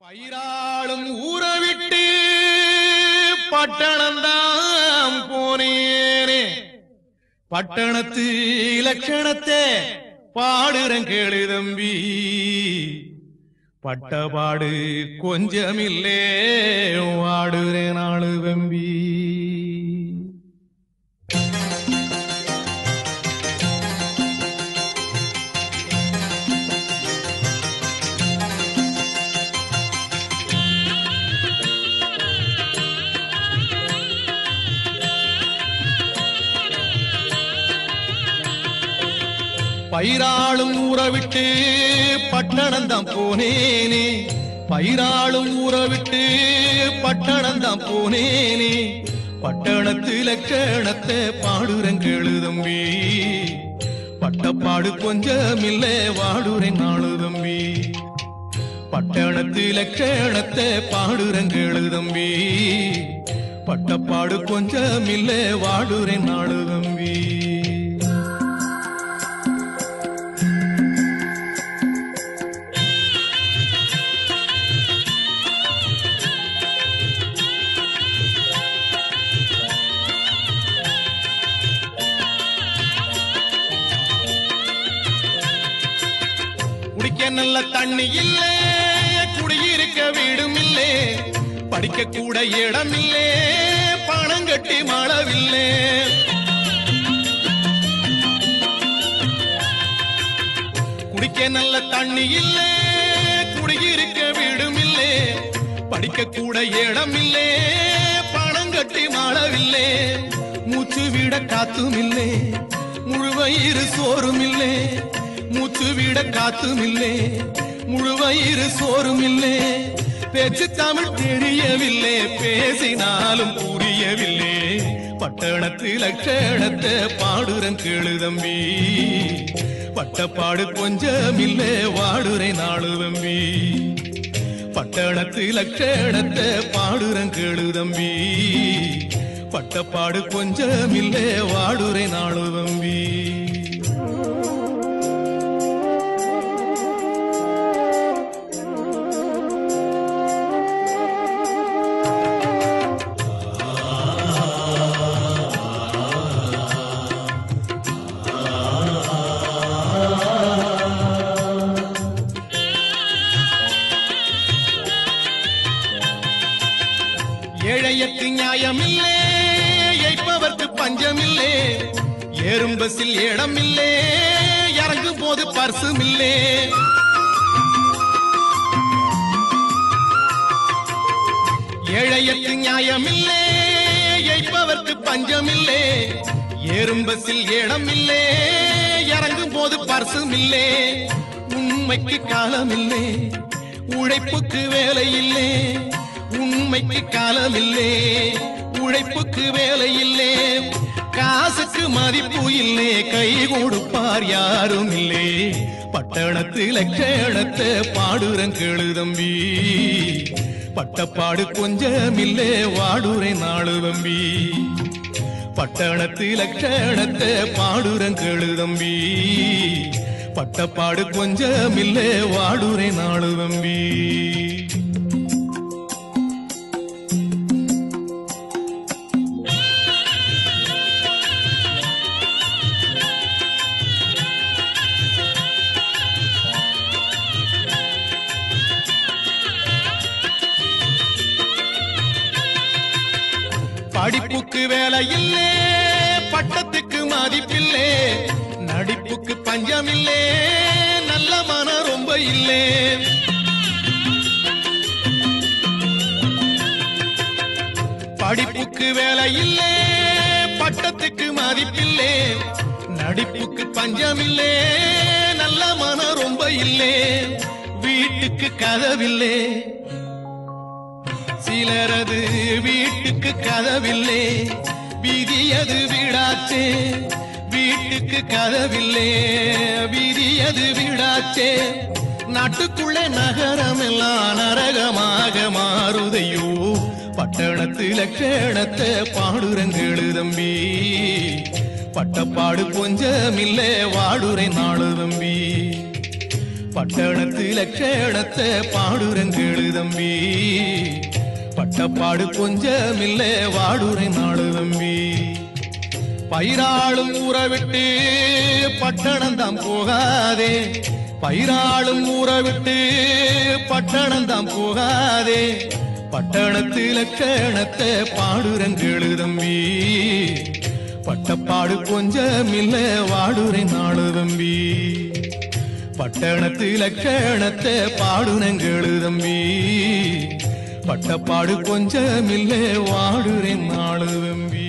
பயிராளும் ஊறவிட்டு பட்டணந்தாம் போனேனே, பட்டணத்து இலக்கணத்தை பாடுறேன் கேளு தம்பி. பட்டபாடு கொஞ்சமில்லே வாடுறேன் ஆளு தம்பி. பயிராளும் ஊறவிட்டு பட்டணந்தாம் போனேனே, பயிராளும் ஊறவிட்டு பட்டணந்தாம் போனேனே, பட்டணத்து இலக்கணத்தை பாடுறேன் கேளு தம்பி. பட்டப்பாடு கொஞ்சமில்லை வாடுறேன் நாளு தம்பி. பட்டணத்து இலக்கணத்தை பாடுறேன் கேளு தம்பி. பட்டப்பாடு கொஞ்சமில்லை வாடுறேன் நாளு தம்பி. குடிக்க நல்ல தண்ணி இல்லே, குடியிருக்க வீடும் இல்லே, படிக்க கூட இடம் இல்லே, பணம் கட்டி மாளவில்லை. குடிக்க நல்ல தண்ணி இல்லே, குடியிருக்க வீடும் இல்லே, படிக்க கூட இடம் இல்லே, பணம் கட்டி மாளவில்லை. மூச்சு விட காத்தும் இல்லே, முழுவயிறு சோறும் இல்லே, மூச்சு விட காத்தும் இல்லே, முழுவயிறு சோறும் இல்லே. பேச்சு தமிழ் தெரியவில்லை, பேசினாலும் புரியவில்லை. பட்டணத்து இலக்கணத்தை பாடுறேன் கேளு தம்பி. பட்டப்பாடு கொஞ்சமில்லை வாடுறேன் நாளு தம்பி. பட்டணத்து இலக்கணத்தை பாடுறேன் கேளு தம்பி. பட்டப்பாடு கொஞ்சமில்லை வாடுறேன் நாளு தம்பி. ஏழையத்து நியாயமில்லே, ஏய்ப்பவர்க்கு பஞ்சமில்லே, ஏறும் பஸ்ஸில் இடமில்லே, இறங்கும் போது பர்சும் இல்லே. ஏழையத்து நியாயமில்லே, ஏய்ப்பவர்க்கு பஞ்சமில்லே, ஏறும் பஸ்ஸில் இடமில்லே, இறங்கும் போது பர்சும் இல்லே. உண்மைக்கு காலமில்லே, உழைப்புக்கு வேலை இல்லே, உண்மைக்கு காலமில்லே, உழைப்புக்கு வேலை இல்லே, காசுக்கு மதிப்பு இல்லே, கை கொடுப்பார் யாரும் இல்லே. பட்டணத்து இலக்கணத்தை பாடுறேன் கேளு தம்பி. பட்டப்பாடு கொஞ்சமில்லை வாடுறேன் நாளு தம்பி. பட்டணத்து இலக்கணத்தை பாடுறேன் கேளு தம்பி. பட்டப்பாடு கொஞ்சமில்லை வாடுறேன் நாளு தம்பி. படிப்புக்கு வேலை இல்லே, பட்டத்துக்கு மதிப்பில்லே, நடிப்புக்கு பஞ்சமில்லே, நல்ல மனம் ரொம்ப இல்லே. படிப்புக்கு வேலை இல்லே, பட்டத்துக்கு மதிப்பில்லே, நடிப்புக்கு பஞ்சமில்லே, நல்ல மனம் ரொம்ப இல்லே. வீட்டுக்கு கதவில்லே, சிலரது வீட்டுக்கு கதவில்லை, வீதியது வீடாச்சே. வீட்டுக்கு கதவில்லை, வீதியது வீடாச்சே. நாட்டுக்குள்ளே நகரம் எல்லாம் நரகமாக மாறுதையோ. பட்டணத்து இலக்கணத்தை பாடுறேன் கேளு தம்பி. பட்டப்பாடு கொஞ்சமில்லை வாடுறேன் நாளு தம்பி. பட்டணத்து லட்சணத்தை பாடுறங்கேளு தம்பி பட்டப்பாடு கொஞ்சமில்லை வாடுரை நாடு தம்பி பயிராளும் ஊற விட்டு பட்டணம் தான் போகாதே பயிராளும் ஊற விட்டு பட்டணம் தான் போகாதே பட்டணத்து லட்சணத்தை பாடுறங்கேளு தம்பி பட்டப்பாடு கொஞ்சமில்லை வாடுரை நாடு தம்பி பட்டணத்து லட்சணத்தை பாடுறங்கேளு தம்பி பட்டப்பாடு கொஞ்சமில்லை வாடுரை நாடு தம்பி